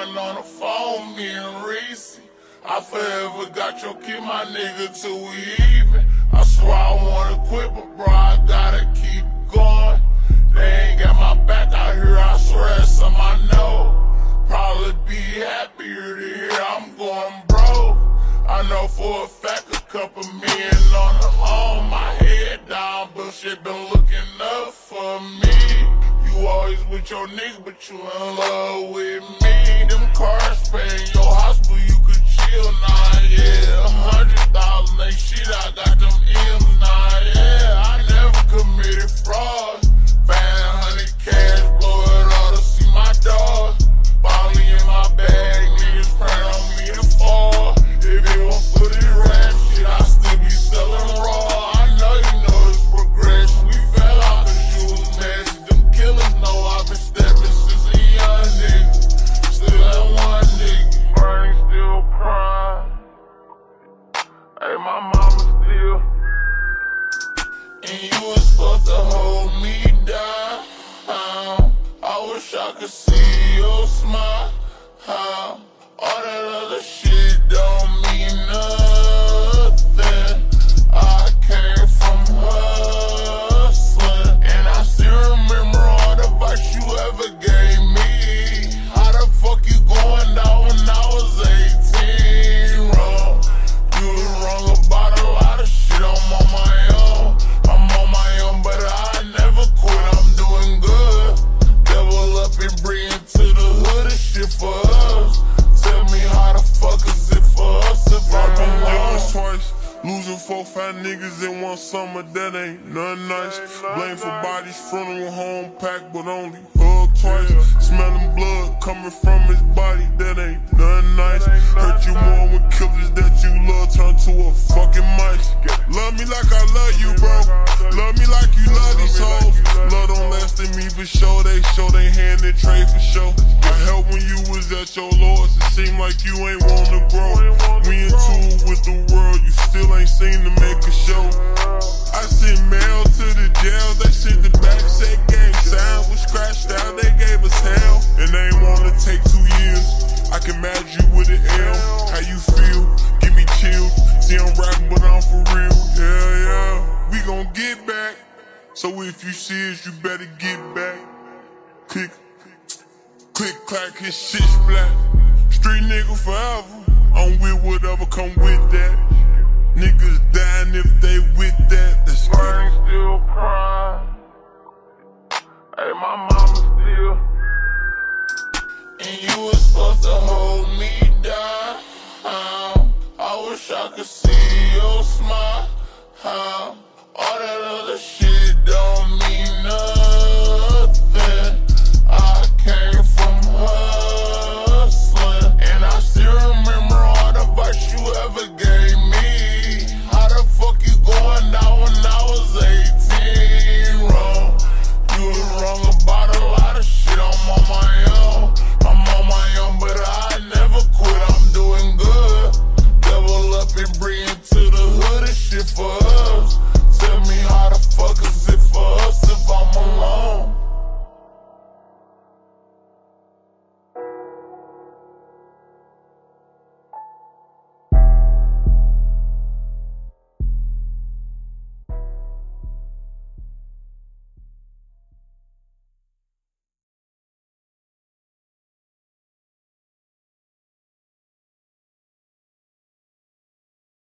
one on the phone, me and Reese. I forever got your kid, my nigga, till we even. I swear I wanna quit, but bro, I gotta keep going. They ain't got my back out here, I swear that's something I know. Probably be happier to hear I'm going broke. I know for a fact a couple million on the home, my head down, but shit been looking up for me. You always with your niggas, but you in love with me. Them cars paying your house, but you could chill now, yeah. 100,000 ain't shit, I got them M's now, yeah. I never committed fraud. Fan 100 cash, blow it all to see my dog. Body in my bag, niggas praying on me to fall. If it was for this rap shit, I still be selling raw. I know you know it's progression. We fell out cause you was nasty. Them killers know I've been stepping since a young nigga. Still that one nigga, brain still crying. Hey, my mama still. And you was supposed to hold me down. I wish I could see your smile. All that other shit don't mean nothing. I came from hustling, and I still remember all the advice you ever gave me. How the fuck you going down when I was 18, wrong? You was wrong about a lot of shit, I'm on my own. I'm on my own, but I never quit, I'm doing good. Devil up and bring it to the hood, this shit for us. Tell me how the fuck is it for us if I been yours twice? Losing 4, 5 niggas in one summer, that ain't nothing nice. Blame for bodies, funeral home packed, but only hugged twice. Smelling blood coming from his body, that ain't nothing nice. Hurt you more when killers that you love turn to a fucking mice. Love me like I love you, bro. Love me like you love these hoes. Love don't last in me for sure. They show they hand and trade for sure. I helped when you was at your lowest. It seemed like you ain't wanna grow. We in tune with the world, you still ain't seen to make a show. I sent mail to the jail, they sent the back, said gang sign was scratched out, they gave us hell. And they ain't wanna take 2 years, I can match you with an L. How you feel? Give me chills. See I'm rapping but I'm for real, yeah. We gon' get back, so if you see us you better get back. Click, click, clack, his shit splat. Street nigga forever, I'm with whatever come with that. Niggas dying if they with that. That's brain still crying. Hey, my mama still. And you was supposed to hold me down. I wish I could see your smile. All that other shit